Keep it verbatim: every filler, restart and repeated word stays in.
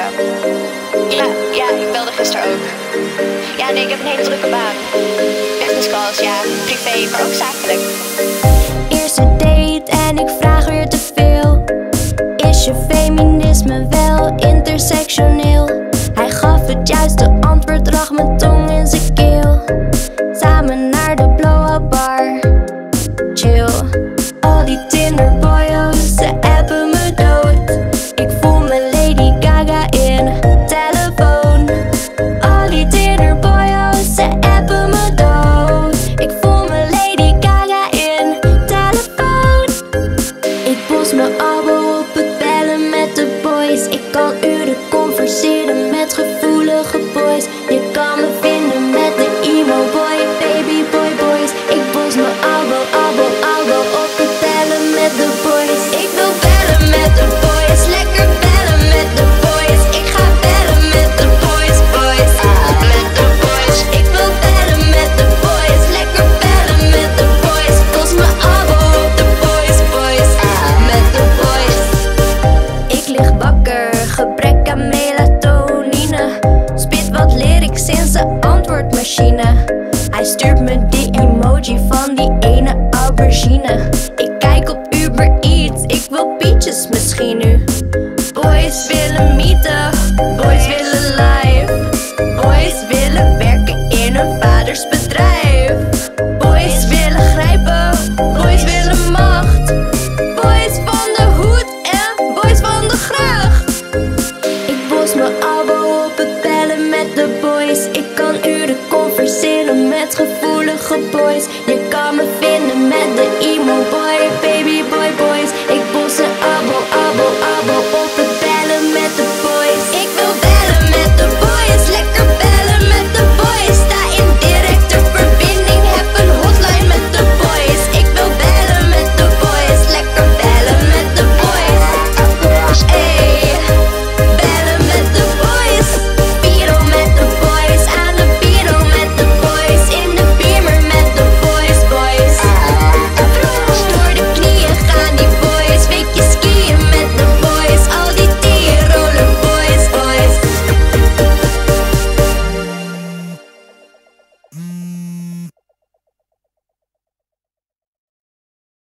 Ja, ja, ik belde gisteren ook. Ja, nee, ik heb een hele drukke baan. Business calls, ja, privé, maar ook zakelijk. Eerste date en ik vraag weer te veel. Is je feminisme wel intersectioneel? Hij gaf het juiste antwoord, lag mijn tong in zijn keel. Samen naar de blow-up bar, chill. Al die Tinderboyo's, ze appen me dood. Ik voel me Lady Gaga in telefoon. Al die Tinderboyo's, ze appen me dood. Ik voel me Lady Gaga in telefoon. Ik post me abo op het bellen met de boys. Ik kan uren converseren met gevoelige boys. Je kan me vinden met de emo boy, baby boy boys. Ik post me abo, abo, abo op het bellen met de boys. Ik wil bellen met de boys, lekker bellen met de boys. Ik ga bellen met de boys, boys, ah, met de boys. Ik wil bellen met de boys, lekker bellen met de boys. Post me abo op de boys, boys, ah, met de boys. Ik lig wakker, gebrek aan melatonine. Spit wat lyrics in zijn antwoordmachine. Hij stuurt me die emoji van die ene aubergine.